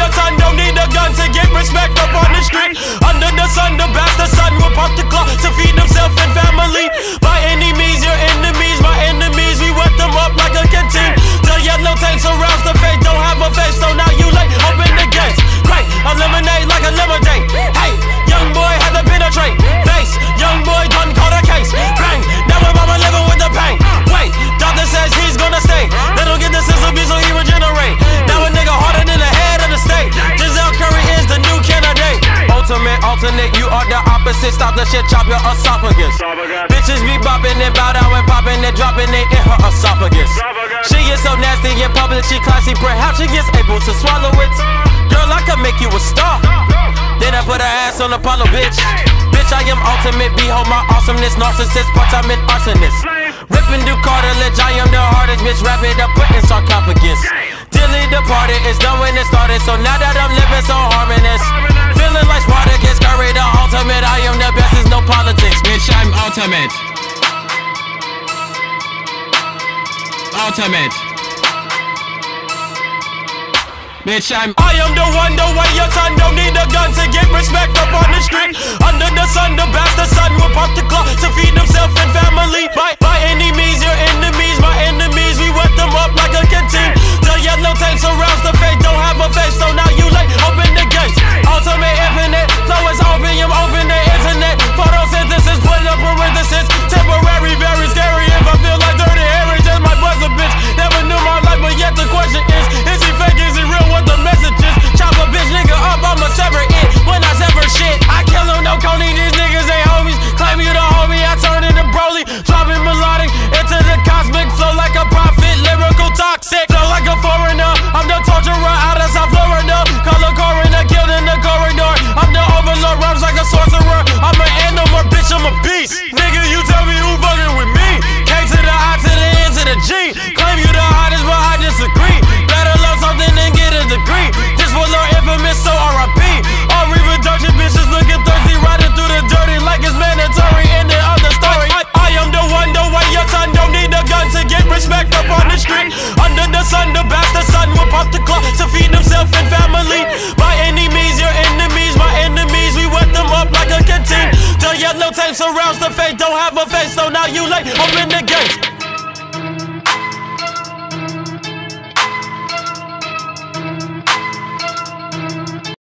your son, don't need a gun to get respect up on the street. Under the sun, the bastard son will pump the clock to feed himself and family. By any means, your enemies, my enemies, we wet them up like a canteen. The yellow tape surrounds the fate, don't have a face, so now you late, open the gates. Great, eliminate like a lemonade. Hey, young boy had to penetrate. Face, young boy done caught a case. Bang, now my mama living with the pain. Wait, doctor says he's gonna stay. They don't get the system, so he regenerate. Now a nigga harder than the head of the state. Giselle Curry is the new candidate. Ultimate, alternate, you are the opposite. Stop the shit, chop your esophagus. Bitches be bopping and bow down and popping and dropping it in her esophagus. She is so nasty in public, she classy, perhaps she gets able to swallow it. Girl, I could make you a star. Then I put her ass on Apollo, bitch. Bitch, I am ultimate, behold my awesomeness. Narcissist, part-time an arsonist. Ripping through cartilage, I am the hardest, bitch. Wrap it up, put in sarcophagus. Dilly departed, it's done when it started. So now that I'm living so harmonious, feeling like Spartacus, Curry the ultimate. I am the best, there's no politics. Bitch, I'm ultimate. Ultimate. Bitch, I am the one, the way your son don't need a gun to get respect up on the street. Under the sun, the bastard son will pump the clock to feed himself and family. By any means, your enemies, my enemies, we wet them up like a canteen. The yellow tape surrounds the fate, don't have a face, so now you late, open the gates. Ultimate infinite, flow is opium, open the internet. Photosynthesis, put up parenthesis. Temporary, very scary. If I feel like dirty Harry, just my buzzer, bitch. Never knew my life, but yet the question is he fake, is he real? What the message is? Chop a bitch nigga up, I'ma sever it. When I sever shit, I kill him, no Coney. These niggas ain't homies. Claim you the homie, I turn into Broly. Dropping melodic into the cosmic flow like a prophet. Lyrical toxic, flow like a foreigner. I'm the torturer out of South Florida. Color coroner, killed in the corridor. I'm the overlord, rhymes like a sorcerer. I'm an animal, bitch, I'm a beast. Nigga, you tell me who fucking with me. K to the I to the N to the G. Claim you the hottest, but I disagree. Better love something than get a degree. This was our infamous, so R.I.P. All reproduction bitches looking thirsty, riding through the dirty like it's mandatory in the other story. I am the one, the way your son don't need a gun to get respect up on the street. Under the sun, the bastard son will pump the clock to feed himself and family. By any means, your enemies, my enemies, we wet them up like a canteen. The yellow tape surrounds the fate, don't have a face, so now you late, open the gates.